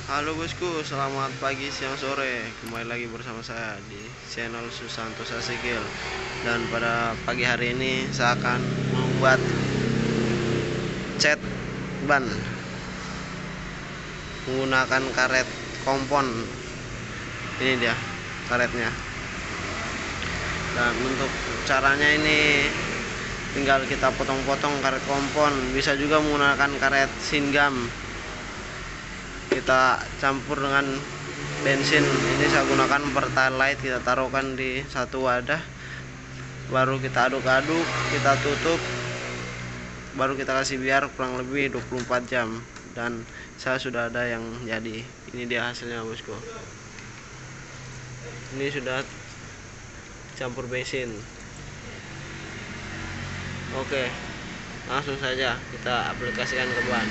Halo bosku, selamat pagi, siang, sore. Kembali lagi bersama saya di channel Susanto Sasikil. Dan pada pagi hari ini saya akan membuat cat ban menggunakan karet kompon. Ini dia karetnya. Dan untuk caranya ini tinggal kita potong-potong karet kompon. Bisa juga menggunakan karet singgam. Kita campur dengan bensin. Ini saya gunakan pertalite. Kita taruhkan di satu wadah, baru kita aduk-aduk, kita tutup, baru kita kasih biar kurang lebih 24 jam. Dan saya sudah ada yang jadi. Ini dia hasilnya bosku. Ini sudah campur bensin. Oke, langsung saja kita aplikasikan ke ban.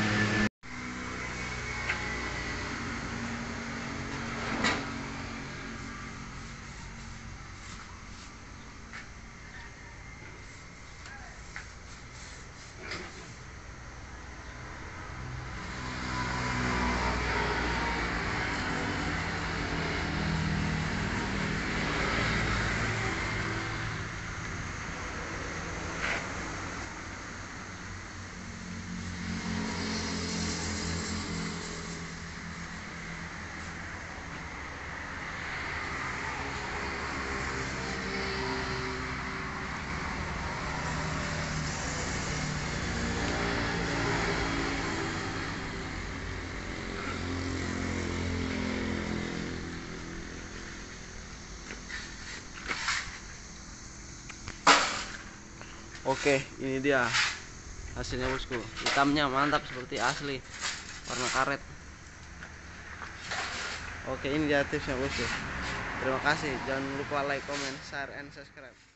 Oke, ini dia hasilnya bosku. Hitamnya mantap seperti asli, warna karet. Oke, ini dia tipsnya bosku. Terima kasih. Jangan lupa like, comment, share, and subscribe.